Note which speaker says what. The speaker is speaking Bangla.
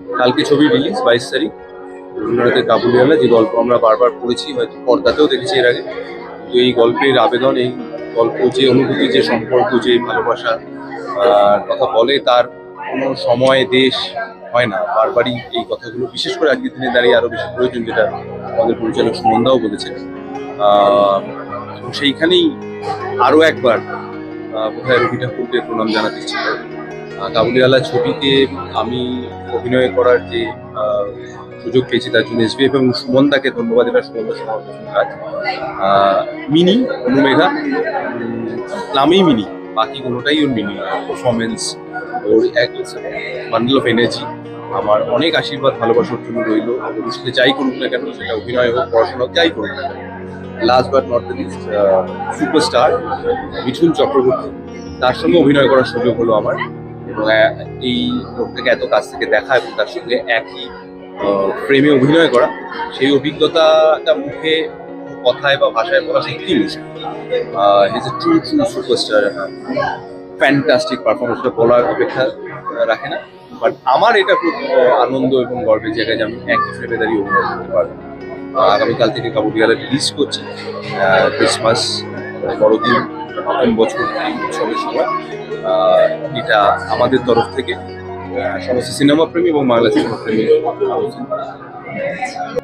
Speaker 1: কালকে ছবি রিলিজ 22 তারিখ, রবীন্দ্রনাথের কাবুলিওয়ালা, যে গল্প আমরা বারবার পড়েছি, হয়তো পর্দাতেও দেখেছি এর আগে। কিন্তু এই গল্পের আবেদন, এই গল্প যে অনুভূতি, যে সম্পর্ক, যে ভালোবাসা কথা বলে, তার কোনো সময় দেশ হয় না। বারবারই এই কথাগুলো বিশেষ করে আজকের দিনে দাঁড়িয়ে আরো বেশি প্রয়োজন, যেটা আমাদের পরিচালক সুমনদাও বলেছেন। এবং সেইখানেই আরো একবার বোধহয় রবি ঠাকুরকে প্রণাম জানাতে ইচ্ছে করে। কাবুলিওয়ালা ছবিতে আমি অভিনয় করার যে সুযোগ পেয়েছি, তার জন্য এসবিএফ এবং সুমনদাকে ধন্যবাদ। এটা সুমনদার সমর্থন কাজ। মিনি অনুমেঘা নামেই মিনি, বাকি কোনোটাই ওর মিনি। পারফরমেন্স, ওর এক বান্ডেল অফ এনার্জি, আমার অনেক আশীর্বাদ ভালোবাসার জন্য রইল। ভবিষ্যতে যাই করুক না কেন, সেটা অভিনয় হোক, পড়াশোনা হোক, যাই করুক না কেন। Last but not the least, superstar Mithun Chakraborty, তার সঙ্গে অভিনয় করার সুযোগ হলো আমার। এবং এই লোকটাকে এত কাছ থেকে দেখা এবং তার সঙ্গে একই ফ্রেমে অভিনয় করা, সেই অভিজ্ঞতাটা মুখে, কথায় বা ভাষায় বলা সত্যি মুশকিল। Is a true superstar, fantastic পারফরমেন্সটা বলার অপেক্ষা রাখে না। বাট আমার এটা খুব আনন্দ এবং গর্বের জায়গায় যে আমি একই ফ্রেমে দাঁড়িয়ে অভিনয় করতে পারবো। আগামীকাল থেকে কাবুলিওয়ালা রিলিজ করছি, ক্রিসমাস, বড়দিন, নতুন বছর, এই উৎসবের সময়। এটা আমাদের তরফ থেকে সমস্ত সিনেমা প্রেমী এবং বাংলা সিনেমা প্রেমী